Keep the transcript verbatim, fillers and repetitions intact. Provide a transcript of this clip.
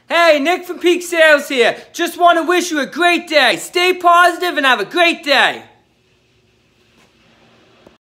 Hey, Nick from PeakSales here. Just want to wish you a great day. Stay positive and have a great day.